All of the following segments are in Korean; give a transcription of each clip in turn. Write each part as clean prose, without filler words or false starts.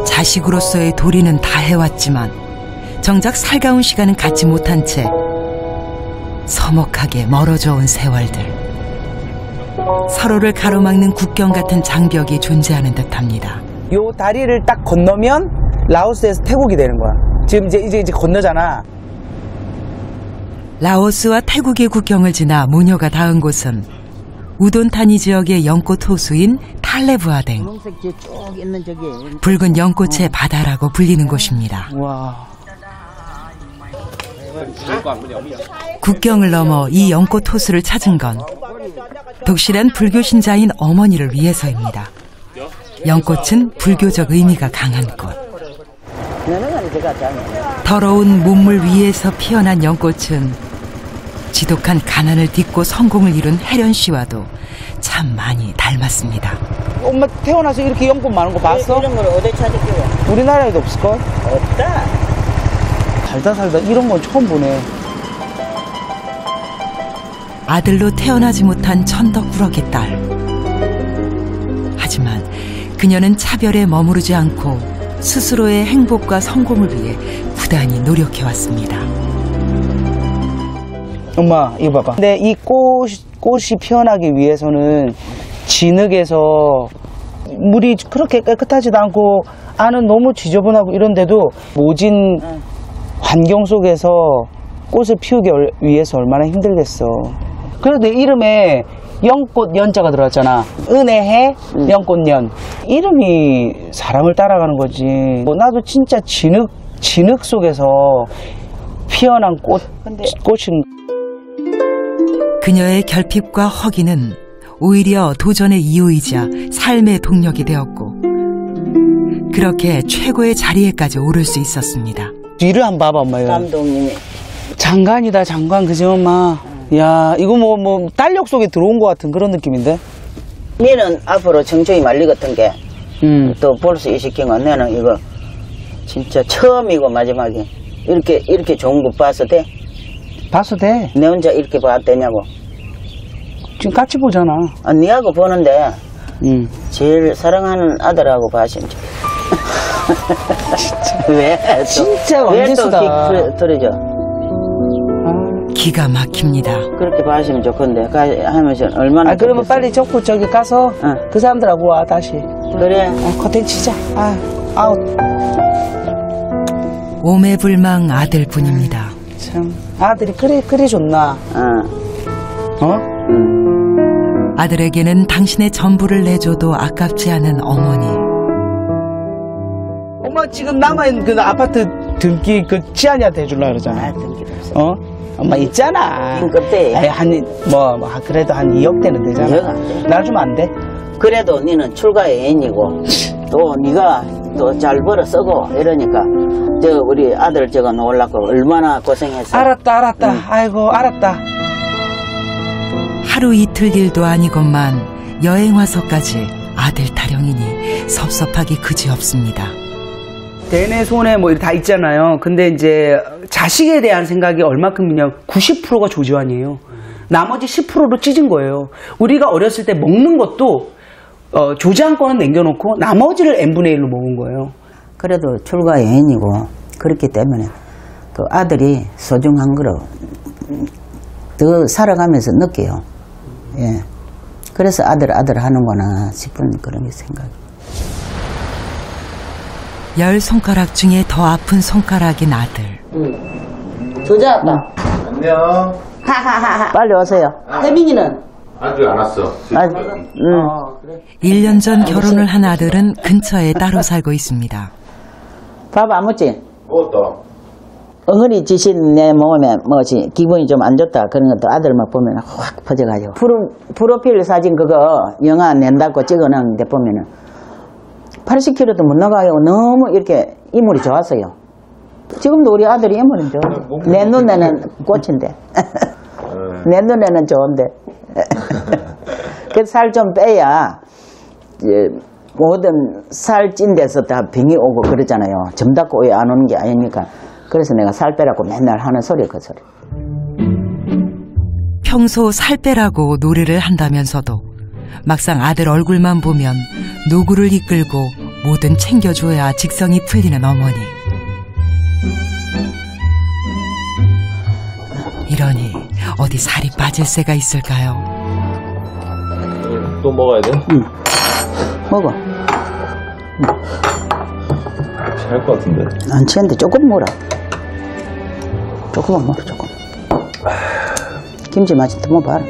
자식으로서의 도리는 다 해왔지만 정작 살가운 시간은 갖지 못한 채 서먹하게 멀어져 온 세월들. 서로를 가로막는 국경 같은 장벽이 존재하는 듯합니다. 요 다리를 딱 건너면 라오스에서 태국이 되는 거야. 지금 이제 건너잖아. 라오스와 태국의 국경을 지나 모녀가 닿은 곳은 우돈타니 지역의 연꽃 호수인 탈레부아댕. 붉은 연꽃의 바다라고 불리는 곳입니다. 와. 국경을 넘어 이 연꽃 호수를 찾은 건 독실한 불교 신자인 어머니를 위해서입니다. 연꽃은 불교적 의미가 강한 꽃. 더러운 몸물 위에서 피어난 연꽃은 지독한 가난을 딛고 성공을 이룬 혜련 씨와도 참 많이 닮았습니다. 엄마 태어나서 이렇게 연꽃 많은 거 봤어? 이런 걸 어디 찾을게요? 우리나라에도 없을걸? 없다. 살다 이런 건 처음 보네. 아들로 태어나지 못한 천덕꾸러기 딸. 하지만 그녀는 차별에 머무르지 않고 스스로의 행복과 성공을 위해 부단히 노력해왔습니다. 엄마 이거 봐봐. 근데 이 꽃이 피어나기 위해서는 진흙에서 물이 그렇게 깨끗하지도 않고 안은 너무 지저분하고 이런데도 모진 환경 속에서 꽃을 피우기 위해서 얼마나 힘들겠어. 그런데 이름에 연꽃 연자가 들어갔잖아. 은혜해 연꽃연. 이름이 사람을 따라가는 거지. 나도 진짜 진흙 속에서 피어난 꽃인. 그녀의 결핍과 허기는 오히려 도전의 이유이자 삶의 동력이 되었고 그렇게 최고의 자리에까지 오를 수 있었습니다. 뒤를 한번 봐봐 엄마. 감독님이 장관이다 장관. 그지 엄마. 야 이거 뭐 달력 속에 들어온 것 같은 그런 느낌인데. 니는 앞으로 청춘이 말리겠던 게 또 볼 수 있을게. 나는 이거 진짜 처음이고 마지막이. 이렇게 좋은 거 봐서 돼? 봐도 돼. 내 혼자 이렇게 봐도 되냐고. 지금 같이 보잖아. 아, 니하고 보는데 제일 사랑하는 아들하고 봐시면 진짜. 왜? 진짜 완전수다. 왜 또 들어줘? 기가 막힙니다. 그렇게 봐시면 좋건데 하면서 얼마나. 그러면 좋겠어. 빨리 저고 저기 가서 그 사람들하고 와 다시. 그래. 커튼 치자. 아웃. 오매불망 아들뿐입니다. 참 아들이 그리 좋나. 아들에게는 당신의 전부를 내줘도 아깝지 않은 어머니. 엄마 지금 남아있는 그 아파트 등기 그 지안이한테 해주려고 그러잖아. 등기 없어. 엄마 있잖아. 등급대. 그래도 한 2억 되는 되잖아. 2억 안 돼. 나 주면 안 돼? 그래도 니는 출가의 애인이고 또 니가 또 잘 벌어 쓰고 이러니까 우리 아들 저거 놓으려고 얼마나 고생했어. 알았다. 아이고 알았다. 하루 이틀 일도 아니건만 여행 와서까지 아들 타령이니 섭섭하기 그지없습니다. 대내 손에 다 있잖아요. 근데 이제 자식에 대한 생각이 얼마큼이냐 90%가 조지환이에요. 나머지 10%로 찢은 거예요. 우리가 어렸을 때 먹는 것도 조지환 거는 남겨놓고 나머지를 n분의 1로 먹은 거예요. 그래도 출가의 애인이고 그렇기 때문에 그 아들이 소중한 거로 더 살아가면서 느껴요. 예. 그래서 아들 하는구나 싶은 그런 생각. 10손가락 중에 더 아픈 손가락인 아들. 조자 아빠. 안녕. 빨리 오세요. 혜민이는? 아직 안 왔어. 아직. 1년 전 결혼을 한 아들은 근처에 따로 살고 있습니다. 밥 안 먹지? 먹었다. 어머니 지신 내 몸에 기분이 좀 안 좋다 그런 것도 아들만 보면 확 퍼져가지고. 프로필 사진 그거 영화 낸다고 찍어놨는데 보면은 80kg도 못 나가요. 너무 이렇게 인물이 좋았어요. 지금도 우리 아들이 인물은 좋아. 내 눈에는 꽃인데. 내 눈에는 좋은데. 그래서 살 좀 빼야 모든 살찐 데서 다 병이 오고 그러잖아요. 점 닫고 왜 안 오는 게 아니니까. 그래서 내가 살 빼라고 맨날 하는 소리 그 소리. 평소 살 빼라고 노래를 한다면서도 막상 아들 얼굴만 보면 노구를 이끌고 뭐든 챙겨줘야 직성이 풀리는 어머니. 이러니 어디 살이 빠질 새가 있을까요? 또 먹어야 돼? 응. 먹어. 취할 것 같은데. 안 취했는데 조금 먹어라. 조금만 먹어, 조금. 김치 맛이 더 먹어봐라.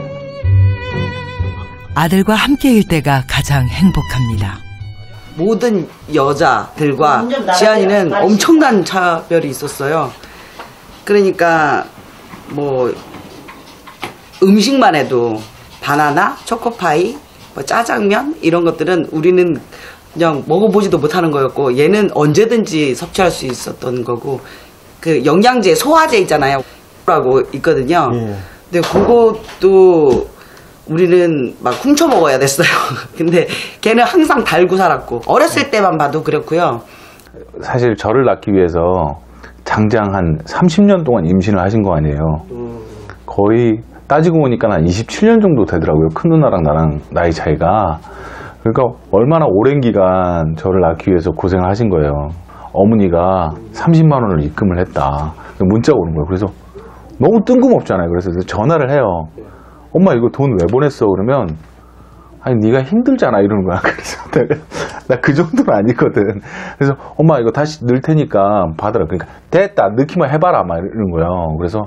아들과 함께일 때가 가장 행복합니다. 모든 여자들과 지안이는 엄청난 차별이 있었어요. 그러니까 뭐 음식만 해도 바나나, 초코파이, 뭐 짜장면 이런 것들은 우리는 그냥 먹어보지도 못하는 거였고 얘는 언제든지 섭취할 수 있었던 거고 그 영양제, 소화제 있잖아요. 라고 있거든요. 근데 그것도 우리는 막 훔쳐 먹어야 됐어요. 근데 걔는 항상 달고 살았고 어렸을 때만 봐도 그렇고요. 사실 저를 낳기 위해서 장장 한 30년 동안 임신을 하신 거 아니에요. 거의 따지고 보니까 한 27년 정도 되더라고요. 큰 누나랑 나랑 나이 차이가. 그러니까 얼마나 오랜 기간 저를 낳기 위해서 고생을 하신 거예요. 어머니가 30만 원을 입금을 했다. 문자가 오는 거예요. 그래서 너무 뜬금없잖아요. 그래서 전화를 해요. 엄마 이거 돈 왜 보냈어? 그러면 아니 네가 힘들잖아 이러는 거야. 그래서 나 그 정도는 아니거든. 그래서 엄마 이거 다시 넣을 테니까 받으라. 그러니까 됐다 넣기만 해봐라 막 이러는 거예요. 그래서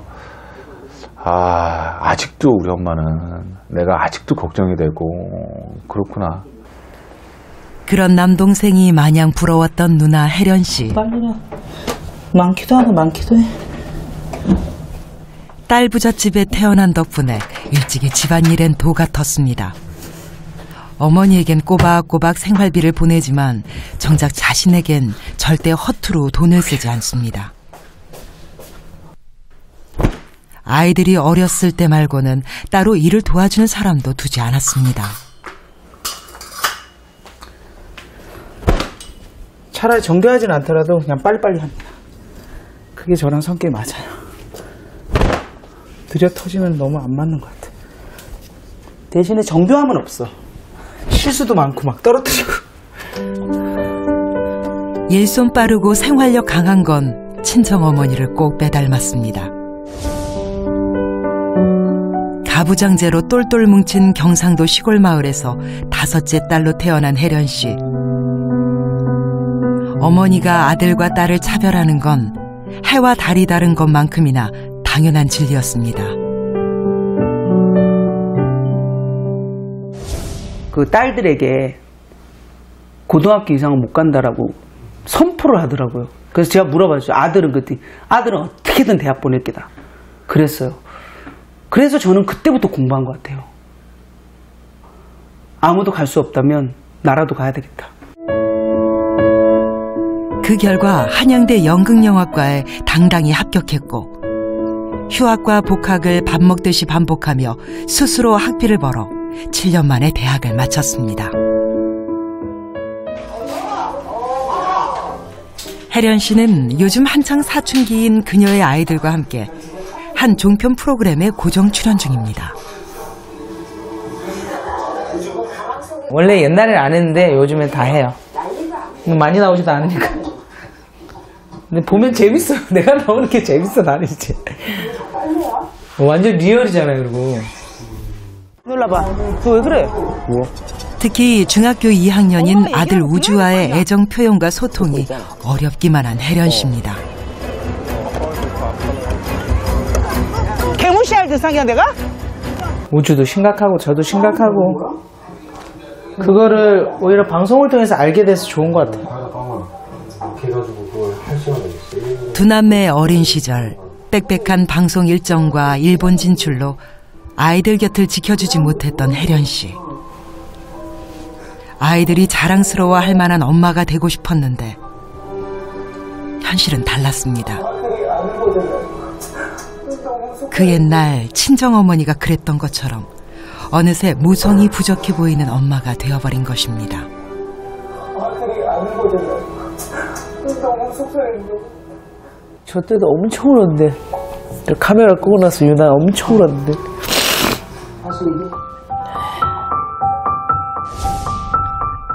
아직도 우리 엄마는 내가 아직도 걱정이 되고 그렇구나. 그런 남동생이 마냥 부러웠던 누나 혜련 씨. 빨리라. 많기도 하고 많기도 해. 딸 부잣집에 태어난 덕분에 일찍이 집안일엔 도가 텄습니다. 어머니에겐 꼬박꼬박 생활비를 보내지만 정작 자신에겐 절대 허투루 돈을 쓰지 않습니다. 아이들이 어렸을 때 말고는 따로 일을 도와주는 사람도 두지 않았습니다. 차라리 정교하진 않더라도 그냥 빨리빨리 합니다. 그게 저랑 성격이 맞아요. 느려 터지면 너무 안 맞는 것 같아. 대신에 정교함은 없어. 실수도 많고 막 떨어뜨리고. 일손 빠르고 생활력 강한 건 친정어머니를 꼭 빼닮았습니다. 가부장제로 똘똘 뭉친 경상도 시골 마을에서 5째 딸로 태어난 혜련 씨. 어머니가 아들과 딸을 차별하는 건 해와 달이 다른 것만큼이나 당연한 진리였습니다. 그 딸들에게 고등학교 이상은 못 간다라고 선포를 하더라고요. 그래서 제가 물어봤죠. 아들은 그때 아들은 어떻게든 대학 보낼 게다. 그랬어요. 그래서 저는 그때부터 공부한 것 같아요. 아무도 갈 수 없다면 나라도 가야 되겠다. 그 결과 한양대 연극영화과에 당당히 합격했고 휴학과 복학을 밥 먹듯이 반복하며 스스로 학비를 벌어 7년 만에 대학을 마쳤습니다. 혜련 씨는 요즘 한창 사춘기인 그녀의 아이들과 함께 한 종편 프로그램에 고정 출연 중입니다. 원래 옛날에는 안 했는데 요즘엔 다 해요. 많이 나오지도 않으니까. 근데 보면 재밌어요. 내가 나오는 게 재밌어 나는 이제. 완전 리얼이잖아요. 그리고 눌러봐. 너 왜 그래? 뭐? 특히 중학교 2학년인 아들 우주와의 애정 표현과 소통이 어렵기만 한 혜련 씨입니다. 개무시할 대상이야 내가? 우주도 심각하고 저도 심각하고 그거를 오히려 방송을 통해서 알게 돼서 좋은 것 같아요. 두 남매의 어린 시절 빽빽한 방송 일정과 일본 진출로 아이들 곁을 지켜주지 못했던 혜련 씨. 아이들이 자랑스러워할 만한 엄마가 되고 싶었는데 현실은 달랐습니다. 그 옛날 친정어머니가 그랬던 것처럼 어느새 모성이 부족해 보이는 엄마가 되어버린 것입니다. 저 때도 엄청 울었는데 카메라 끄고 나서 유나 엄청 울었는데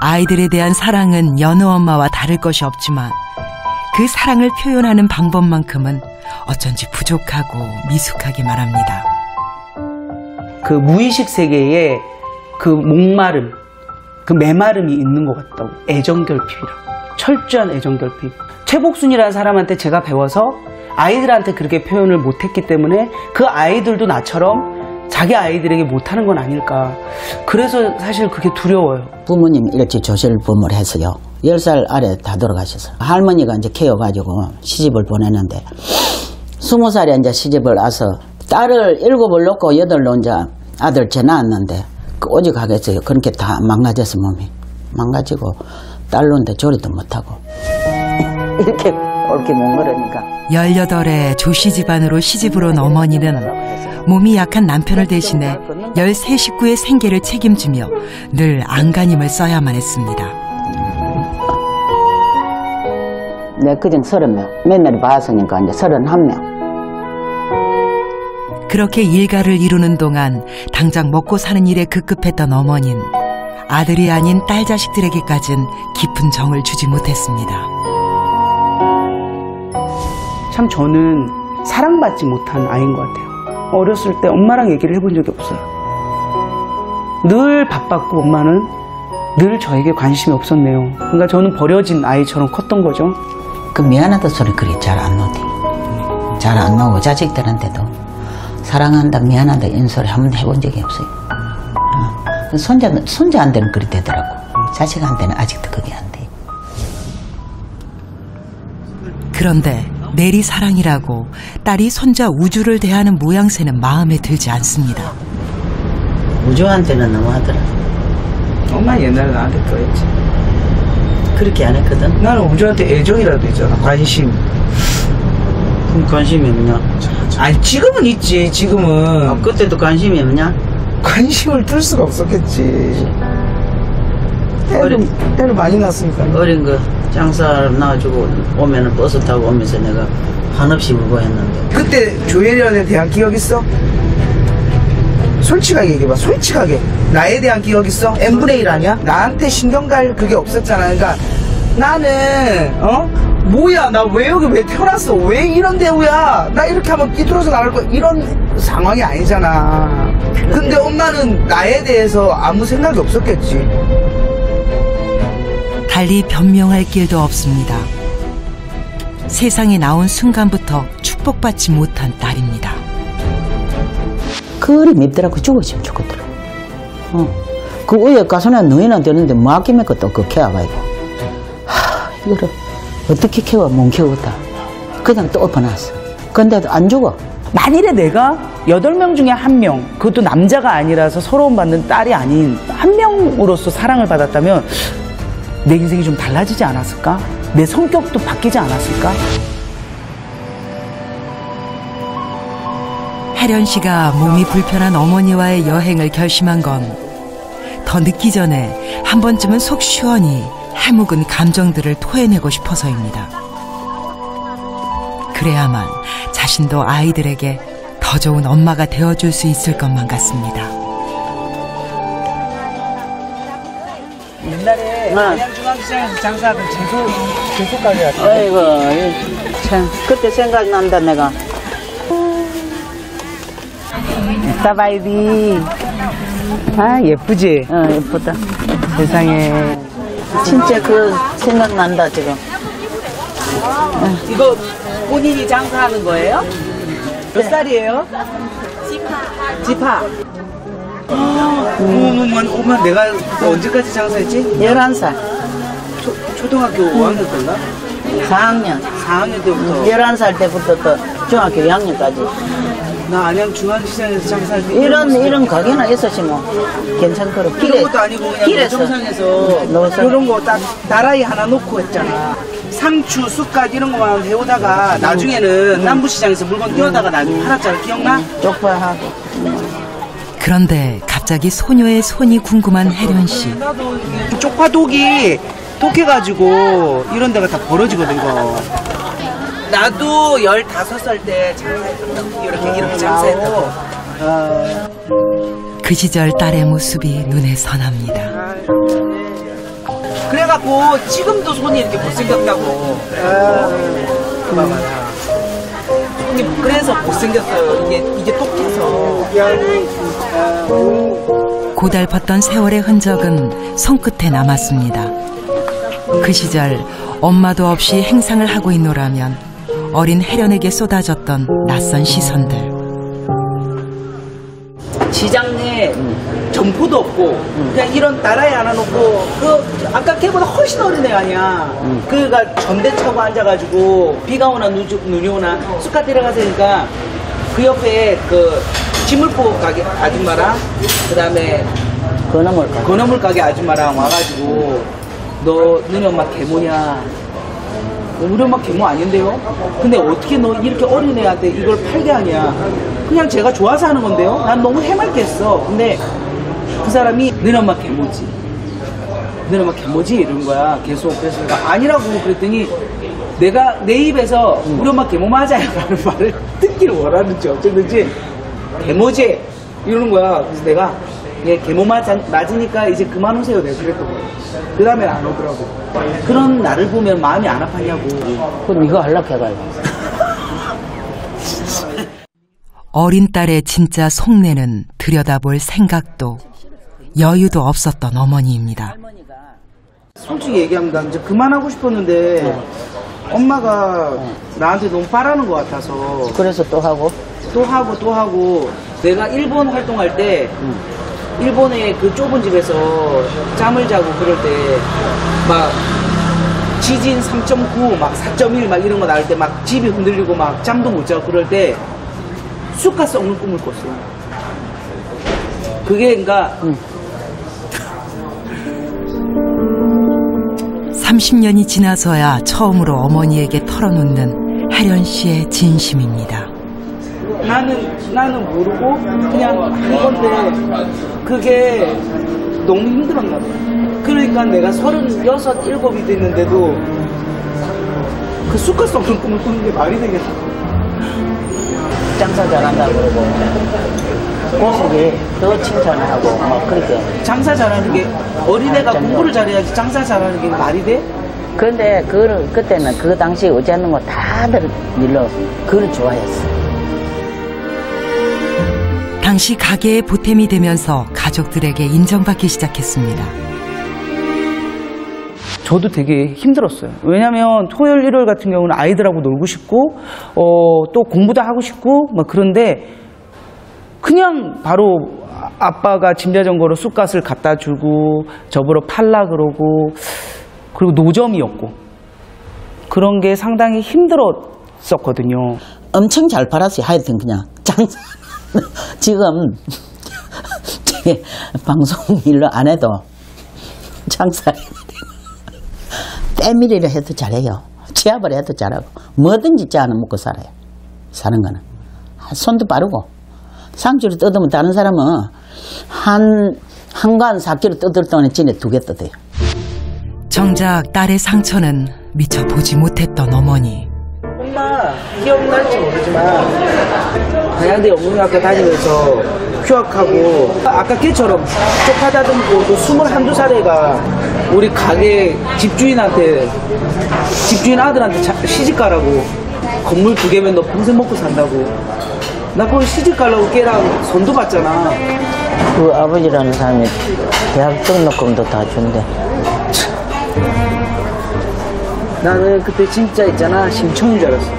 아이들에 대한 사랑은 여느 엄마와 다를 것이 없지만 그 사랑을 표현하는 방법만큼은 어쩐지 부족하고 미숙하게 말합니다. 그 무의식 세계에 그 목마름, 그 메마름이 있는 것 같다고. 애정결핍이라고. 철저한 애정결핍. 최복순이라는 사람한테 제가 배워서 아이들한테 그렇게 표현을 못했기 때문에 그 아이들도 나처럼 자기 아이들에게 못하는 건 아닐까. 그래서 사실 그게 두려워요. 부모님 일찍 조실 부모를 했어요. 10살 아래 다 돌아가셨어요. 할머니가 이제 키워가지고 시집을 보냈는데 20살에 이제 시집을 와서 딸을 7을 놓고 8로 이제 아들 재 낳았는데 그 오직 하겠어요. 그렇게 다 망가져서 몸이 망가지고 딸로인데 조리도 못하고 이렇게 옳게 몽그러니까 18의 조씨 집안으로 시집을 온 어머니는 몸이 약한 남편을 대신해 13 식구의 생계를 책임지며 늘 안간힘을 써야만 했습니다. 내 그전 30명 며느리 봤으니까 이제 31명. 그렇게 일가를 이루는 동안 당장 먹고 사는 일에 급급했던 어머니는 아들이 아닌 딸 자식들에게까진 깊은 정을 주지 못했습니다. 참 저는 사랑받지 못한 아이인 것 같아요. 어렸을 때 엄마랑 얘기를 해본 적이 없어요. 늘 바빴고 엄마는 늘 저에게 관심이 없었네요. 그러니까 저는 버려진 아이처럼 컸던 거죠. 그 미안하다 소리 그리 잘 안 나오대. 잘 안 나오고 자식들한테도 사랑한다 미안하다 이런 소리 한 번 해본 적이 없어요. 손자한테는 그리 되더라고. 자식한테는 아직도 그게 안 돼. 그런데 내리 사랑이라고 딸이 손자 우주를 대하는 모양새는 마음에 들지 않습니다. 우주한테는 너무하더라. 엄마 옛날에 나한테 그랬지. 그렇게 안 했거든. 나는 우주한테 애정이라도 있잖아. 관심. 그럼 관심이 없냐? 아니 지금은 있지. 지금은. 아, 그때도 관심이 없냐? 관심을 둘 수가 없었겠지. 애를 많이 낳았으니까. 어린 거 장사를 낳아주고 오면은 버스 타고 오면서 내가 한없이 울고 했는데. 그때 조혜련에 대한 기억 있어? 솔직하게 얘기해봐. 솔직하게. 나에 대한 기억 있어? n분의 1 아니야? 나한테 신경 갈 그게 없었잖아. 그러니까 나는 뭐야 나 왜 여기 왜 태어났어? 왜 이런 대우야? 나 이렇게 하면 삐뚤어서 나갈 거야. 이런 상황이 아니잖아. 근데 엄마는 나에 대해서 아무 생각이 없었겠지. 달리 변명할 길도 없습니다. 세상에 나온 순간부터 축복받지 못한 딸입니다. 그리 밉더라고. 죽었으면 죽었더라고. 그 위에 가서는 너희는 되는데 뭐 아끼면 것도 그 캐와가지고 이거를 어떻게 캐와 못 캐웠다. 그냥 또 엎어놨어. 근데도 안 죽어. 만일에 내가 8명 중에 1명, 그것도 남자가 아니라서 서러움받는 딸이 아닌 1명으로서 사랑을 받았다면 내 인생이 좀 달라지지 않았을까? 내 성격도 바뀌지 않았을까? 혜련 씨가 몸이 불편한 어머니와의 여행을 결심한 건 더 늦기 전에 한 번쯤은 속 시원히 해묵은 감정들을 토해내고 싶어서입니다. 그래야만 자신도 아이들에게 더 좋은 엄마가 되어줄 수 있을 것만 같습니다. 옛날에 안양중앙시장에서 장사하던 제소 가게 같아. 아이고 참 그때 생각난다 내가. 사바이디. 아 예쁘지? 예쁘다. 세상에. 진짜 그 생각난다 지금. 이거 본인이 장사하는 거예요? 몇 살이에요? 지파. 어머, 내가 언제까지 장사했지? 11살. 초등학교 5학년 때인가? 4학년. 4학년 때부터. 11살 때부터 또 중학교 2학년까지. 나 안양 중앙시장에서 장사할 때 이런 가게는 있었지 뭐. 괜찮더라. 이런 것도 아니고 그냥 길에서. 노점상에서 이런 거 딱 다라이 하나 놓고 했잖아. 상추, 쑥갓 이런 거만 해오다가 나중에는 남부시장에서 물건 띄워다가 나중에 팔았잖아. 기억나? 쪽파하고. 그런데 갑자기 소녀의 손이 궁금한 혜련 씨. 쪽파독이 독해가지고 이런 데가 다 벌어지거든 이거. 나도 15살 때 장사했던 이렇게 장사했다고. 그 시절 딸의 모습이 눈에 선합니다. 그래갖고 지금도 손이 이렇게 못생겼다고. 봐봐라. 손이 그래서 못생겼어요. 이게 똑해서. 고달팠던 세월의 흔적은 손끝에 남았습니다. 그 시절 엄마도 없이 행상을 하고 있노라면 어린 혜련에게 쏟아졌던 낯선 시선들. 시장 내 점포도 없고 그냥 이런 나라에 하나 놓고 그 아까 걔보다 훨씬 어린 애 아니야. 그가 전대 차고 앉아가지고 비가 오나 눈이 오나 쑥갓 데려가서니까 그 옆에 그 지물포 가게 아줌마랑 그 다음에 건어물 가게 아줌마랑 와가지고 너 너네 엄마 계모냐? 우리 엄마 계모 아닌데요? 근데 어떻게 너 이렇게 어린 애한테 이걸 팔게 하냐? 그냥 제가 좋아서 하는 건데요? 난 너무 해맑게 했어. 근데 그 사람이 너네 엄마 계모지. 너네 엄마 계모지? 이런 거야. 계속. 그래서 내가 아니라고 그랬더니 내가 내 입에서 우리 엄마 계모 맞아요 라는 말을 듣기를 원하는지 어쩌든지 계모지? 이러는 거야. 그래서 내가 얘 계모 맞으니까 이제 그만 오세요. 내가 그랬던 거야. 그 다음엔 안 오더라고. 그런 나를 보면 마음이 안 아팠냐고. 그럼 이거 하려고 해가지고. 어린 딸의 진짜 속내는 들여다볼 생각도 여유도 없었던 어머니입니다. 솔직히 얘기하면 나 이제 그만하고 싶었는데 엄마가 나한테 너무 바라는 것 같아서 그래서 또 하고? 또 하고 내가 일본 활동할 때 일본의 그 좁은 집에서 잠을 자고 그럴 때 막 지진 3.9 막 4.1 막 이런 거 나올 때 막 집이 흔들리고 막 잠도 못 자고 그럴 때 쑥갓 썩는 꿈을 꿨어. 그게 그러니까 30년이 지나서야 처음으로 어머니에게 털어놓는 혜련 씨의 진심입니다. 나는 모르고 그냥 한 건데 그게 너무 힘들었나 봐. 그러니까 내가 36, 7이 됐는데도 그 쑥갓 썩는 꿈을 꾸는 게 말이 되겠어. 장사 잘한다 그러고 고수기 더 칭찬을 하고 막 그렇게. 장사 잘하는 게 어린애가 공부를 잘해야지 장사 잘하는 게 말이 돼? 그런데 그때는 그 당시 어찌하는 거 다들 밀러 그걸 좋아했어. 당시 가게의 보탬이 되면서 가족들에게 인정받기 시작했습니다. 저도 되게 힘들었어요. 왜냐면 토요일, 일요일 같은 경우는 아이들하고 놀고 싶고 또 공부도 하고 싶고 막 그런데 그냥 바로 아빠가 짐자전거로 쑥갓을 갖다 주고 저보러 팔라 그러고 그리고 노점이었고 그런 게 상당히 힘들었었거든요. 엄청 잘 팔았어요. 하여튼 그냥 장사. 지금 방송 일로 안 해도 장사 때밀이를 해도 잘해요. 취합을 해도 잘하고 뭐든지 짜는 먹고 살아요. 사는 거는 손도 빠르고 상주를 뜯으면 다른 사람은 한관 4kg 뜯을 동안에 진에 2개 뜯어요. 정작 딸의 상처는 미처 보지 못했던 어머니. 엄마 기억날지 모르지만 한양대 영문학교 다니면서 휴학하고 아까 걔처럼 쪽하다듬고 또 21~22살 애가 우리 가게 집주인 아들한테 시집가라고 건물 2개면 너 평생 먹고 산다고. 나 거기 시집가려고 걔랑 선도 봤잖아. 그 아버지라는 사람이 대학 등록금도 다 준대. 나는 그때 진짜 있잖아 심청인 줄 알았어.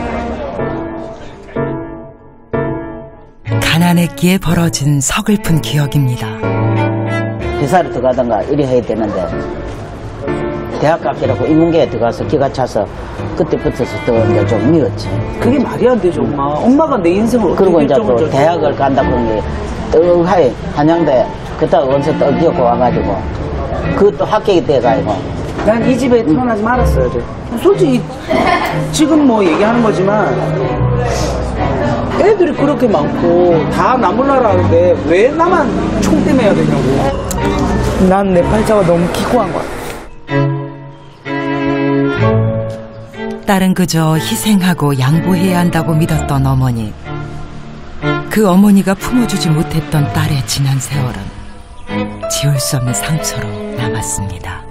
가난했기에 벌어진 서글픈 기억입니다. 회사를 들어가던가 이래 해야 되는데 대학 가기라고 인문계에 들어가서 기가 차서 그때부터서 또 이제 좀 미웠지. 그게 말이 안 되죠 엄마. 엄마가 내 인생을 어떻게 그리고 이제 또 결정을 대학을 간다고 그런 게 떡하이 한양대 그따가 원서 떡이었고 와가지고 그것도 합격이 돼가지고 난 이 집에 태어나지 말았어야 돼. 솔직히 지금 뭐 얘기하는 거지만 애들이 그렇게 많고 다 나몰라라 하는데 왜 나만 총대매야 되냐고. 난 내 팔자가 너무 기고한 거야. 딸은 그저 희생하고 양보해야 한다고 믿었던 어머니. 그 어머니가 품어주지 못했던 딸의 지난 세월은 지울 수 없는 상처로 남았습니다.